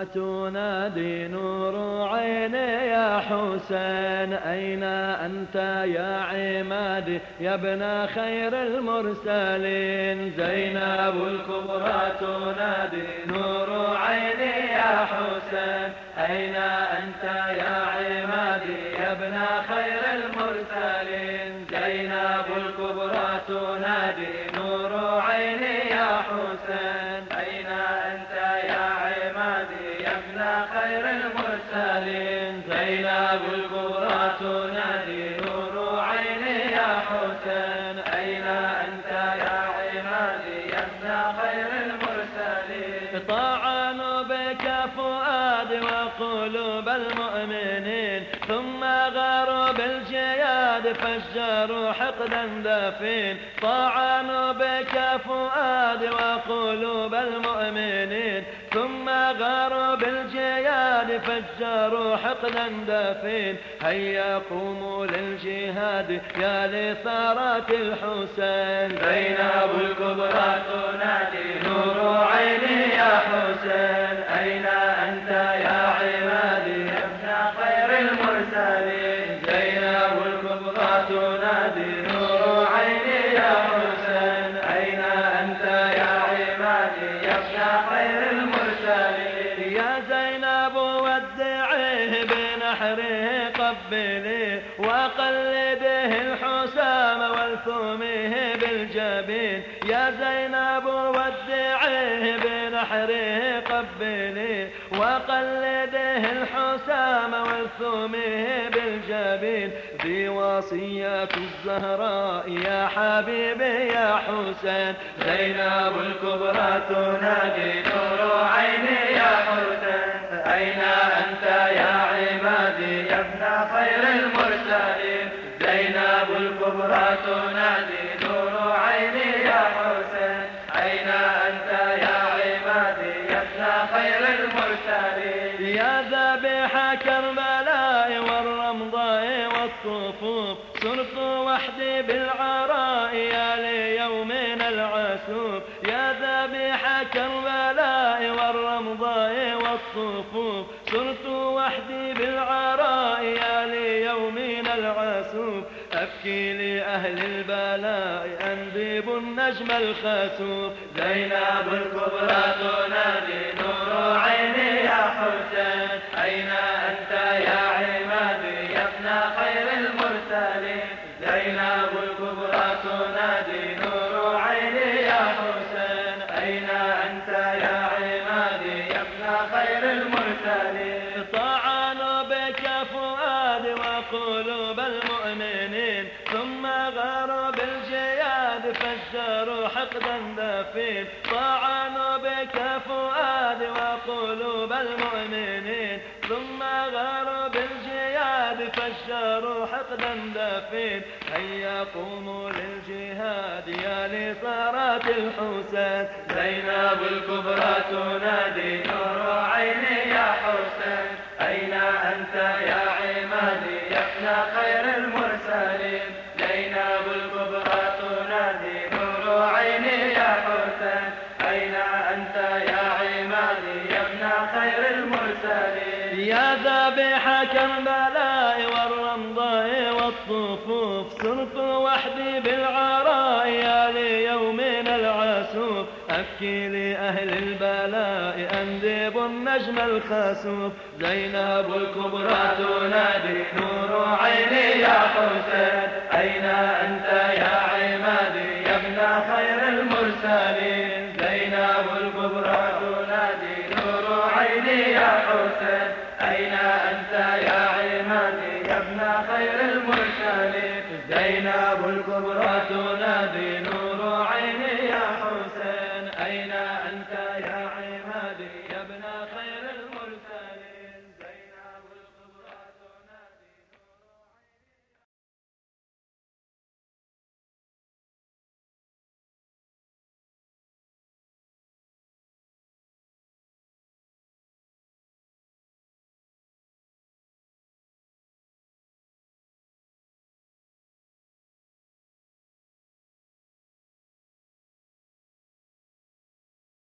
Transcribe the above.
تنادي نور عيني يا حسين، أين أنت يا عمادي يا ابن خير المرسلين؟ زينب الكبرى تنادي نور عيني يا حسين، أين أنت يا عمادي يا ابن خير المرسلين؟ زينب الكبرى تنادي نور عيني يا حسين، أين أنت يا عمادي يا ابن خير المرسلين؟ زينب الكبرى تنادي نور عيني يا حسين، أين أنت يا عمادي يا ابن خير المرسلين؟ طعنوا بك فؤادي وقلوب المؤمنين، ثم غاروا بالجياد فجروا حقدا دفين. طعنوا بك فؤادي وقلوب المؤمنين، ثم غاروا بالجياد فجروا حقدا دفين. هيا قوموا للجهاد يا لثارات الحسين، زينب الكبرى تنادي نور عيني يا حسين، أين أنت يا عمادي يا ابن خير المرسلين؟ زينب الكبرى تنادي نور عيني يا حسين، أين أنت يا عمادي يا ابن خير المرسلين؟ يا زينب ودعيه بنحره قبليه، وقلده الحسام والثومه بالجبين. يا زينب ودعيه بنحره قبليه، وقلده الحسام والثومه بالجبين. في وصية الزهراء يا حبيبي يا حسين، زينب الكبرى تنادي نور عيني يا حسين، أين أنت يا عمادي يا ابن خير المرسلين؟ زينب الكبرى تنادي نور عيني يا حسين، أين أنت يا عمادي يا ابن خير المرسلين؟ يا ذبيح كربلاء والرمضاء والصفوف، صرت وحدي بالعراء يا ليومنا العسوف. يا ذبيح كربلاء والرمضاء والصفوف، صرت وحدي بالعراء يا ليومنا العسوف. أبكي لأهل البلاء أنذب النجم الخسوف، زينب الكبرى تنادي نور عيني يا حسين، أين أنت يا عمادي يا ابن خير المرسلين؟ زينب الكبرى تنادي نور عيني يا حسين، أين أنت يا عمادي يا ابن خير المرسلين؟ طعنوا بك فؤادي وقلوب المؤمنين، ثم غاروا بالجياد فجروا حقدا دفين. طعنوا بك فؤادي وقلوب المؤمنين، ثم غاروا بالجياد فجروا حقدا دفين. هيا قوموا للجهاد يا لثارات الحسين، زينب الكبرى تنادي نور عيني يا حسين، أين أنت يا عمادي يا ابن خير المرسلين؟ زينب الكبرى تنادي نور عيني يا حسين، أين أنت يا عمادي يا ابن خير المرسلين؟ يا ذبيح كربلاء والرمضاء والصفوف، صرت وحدي بالعراء يا ليومنا العسوف. أبكي لأهل البلاء أنذب النجم الخسوف، زينب الكبرى تنادي نور عيني يا حسين، أين أنت يا